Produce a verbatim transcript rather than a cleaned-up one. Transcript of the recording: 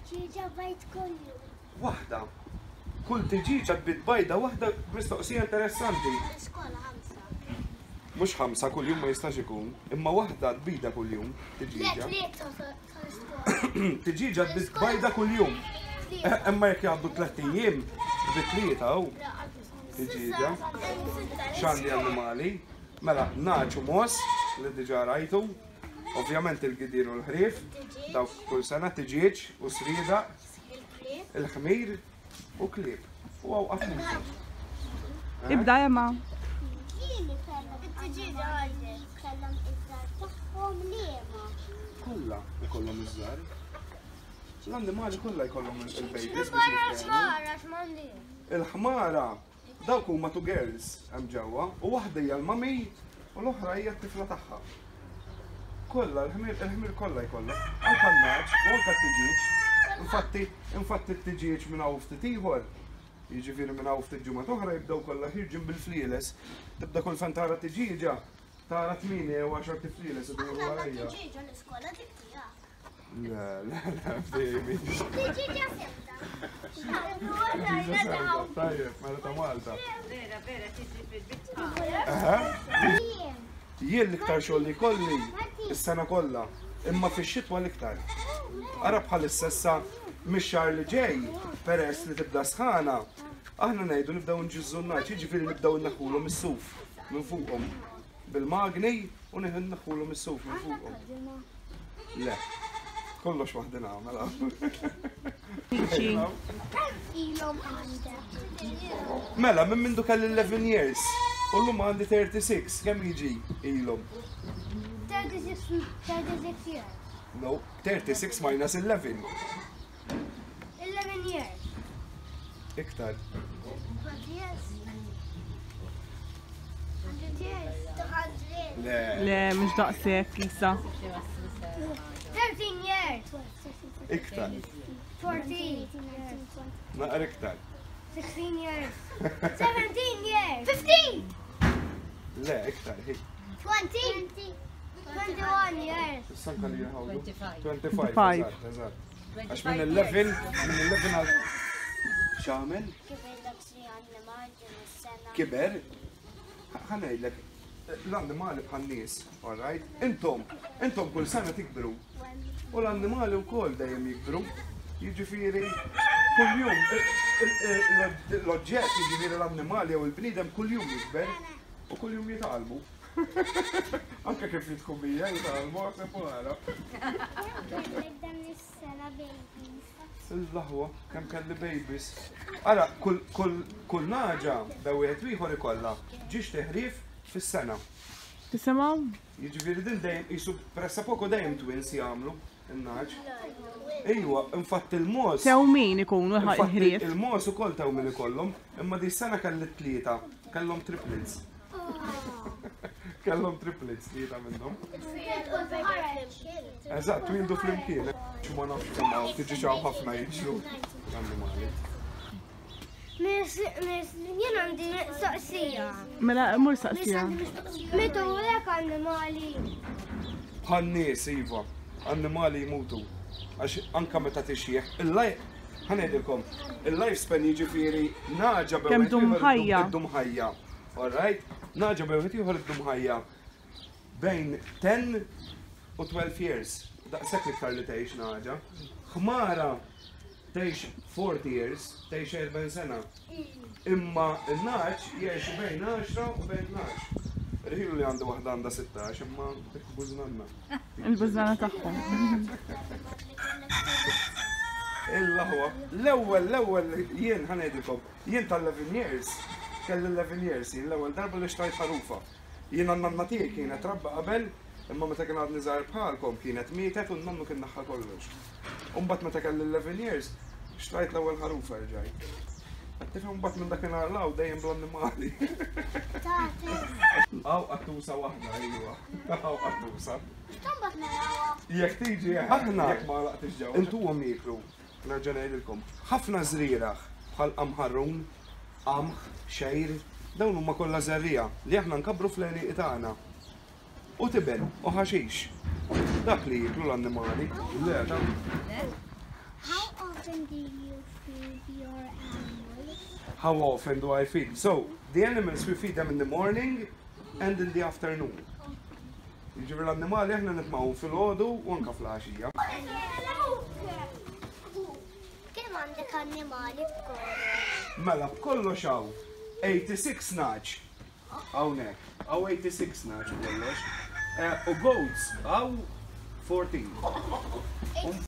Tiġiġa bajt kollu. Waħda. Kull tiġiġa tbid bajda waħda mistoqsija interessanti. Skola ħamsa. Mhux ħamsa kull jum ma jistax ikun, imma waħda tbida kull jum tiġiġa. Tiġiġa tbid bajda kull jum. Imma jekk jgħaddu tliet ijiem tbid tlieta hawn. Tiġiġa. X'għandi annimali? Mela naċu mos li diġà rajtu. Ovvjament il-gidir u l-ħrief, dawk kull sena tiġiġ u srida, il-ħmir u klieb. U għaw għafmusa. Ibda jemma. Kieni kellhom it-tiġiġa għajden, kellhom iż-żar tagħhom liema. Kolla ikollhom iż-żar. L-annimali kollha jkollhom il-babies. Xmara, x'mandi. Il-ħmara, dawk huma two girls hemm ġewwa, u waħda hija l-mami u l-oħra hija t-tifla tagħha. Kolla, il-ħmir kolla jkolla, anka l-naċ, u anka t-tiġiġ. Infatti, infatti t-tiġiġ minn għaw ftit ieħor. Jiġifieri minn għaw ftit ġimgħa oħra jibdew kollha ħirġin bil-flieles. Tibda kull fejn tara tiġiġa, tara tmini u għaxar tiflieles iduru warajja. Tiġiġa l-iskola tibtija. Le, le, le, baby. Tiġiġa sebta. Tajjeb, mela ta' Malta. Vera, vera, tiġi fil-bitħa. Jien l-iktar xogħol li kolli is-sena kollha, imma fix-xitwa l-iktar. Ara bħalissa issa mix-xahar li ġej, peress li tibda sħana, aħna ngħidu nibdew nġizzu n-naċ, jiġifieri nibdew naħħulhom is-suf minn fuqhom bil-magni u nieħu naħħulhom is-suf minn fuqhom. Le, kollox waħdina mela. Ilhom għandha. Mela, minn mindu kelli eleven years. U llum għandi thirty-six, kemm jiġi ilhom? thirty-six years. No, thirty-six minus eleven. eleven years. Iktar. one hundred years. one hundred years. two hundred. Le. Le, mux daqsek, Lisa. thirteen years. Iktar. fourteen. Naqra iktar. sixteen years. seventeen years. fifteen. Le, iktar, hi. twenty. twenty-one years. Sanka li jħawdu? twenty-five. twenty-five, Five. eżatt, eżatt. Għax minn eleven, minn eleven għal... X'għamel? Kibellek si annimali din is-sena. Kiber? Ħanejlek, l-annimali bħal nies, all right? Intom, intom kull sena tikbru. U l-annimali wkoll dejjem jikbru. Jiġifieri kuljum l-oġġett jiġifieri l-annimali jew il-bniedem kuljum jikber u kuljum jitgħallmu. Anke kif jidħu bija jitgħallmu għaseb wara. Kibellek dan is-sena babies. Il-laħwa, kemm kelli babies. Ara, kull naġa da wieħed ieħor ikollha ġiex teħrief fis-sena. Tisimaw? Jiġifieri din dejjem qisu pressa poco dejjem twins jagħmlu in-naġ. Ejwa, infatti il-mos. Sew min ikunu ħrief. Il-mos ukoll tew min ikollhom, imma di sena kelli tlieta, kellhom triplets. Kellhom triplets tlieta minnhom. Eżatt, twildu flimkien. X'ma nafx semmaw, tiġi xaw ħafna jiġru annimali. Jien għandi mistoqsija. Mela, mur saqsija. Mitu hekk annimali. Ħannies, iva, annimali jmutu. Għax anka meta tixjieħ, il-life, ħanedilkom, il-lifespan jiġifieri naġa Kemm dum ħajja. id-dum ħajja. All right? Naġa bewħed ieħor id-dum ħajja bejn ten u twelve years. Daqshekk iktar li tgħix naġa. Ħmara tgħix forty years, tgħix erbgħin sena. Imma n-naġ jgħix bejn għaxra u bejn tnax. Rħilu li għandu waħda għandha sixtax, imma bużnanna. Il-bużnana tagħhom. Il-laħwa, l-ewwel, l-ewwel jien ħanedilkom, jien tal-eleven years, kelli eleven years, jien l-ewwel darba li xtajt ħarufa. Jien għan-nanna tiegħi kienet rabba qabel, imma meta kien għadni żgħar bħalkom kienet mietet u n-nannu kien naħħa kollox. U mbagħad meta kelli eleven years, xtajt l-ewwel ħarufa rġajt. Tifhem mbagħad minn dakinhar law dejjem bl-annimali. Aw qattusa waħda ejwa. Aw qattusa. X'tombat narawha? Jekk tiġi aħna jekk ma laqtix ġew. Intuhom jieklu. Nerġa' ngħidilkom. Ħafna żrieraħ bħal qamħarrun, qamħ, xejr, dawn huma kollha żerrija li aħna nkabbru fl-għeliq tagħna. U tibel u ħaxix. Dak li jieklu l-annimali. Le, How often do you feed your animals? How often do I feed? So, the animals we feed them in the morning and in the afternoon. Jiġifieri l-annimali aħna nitmgħu fil-ħodu u anke fl-għaxija. Kemm għandek annimali b'kollox? Mela b'kollox hawn eighty-six naċ. Hawnhekk, hawn eighty-six naċ kollox. Eh, U goats hawn fourteen.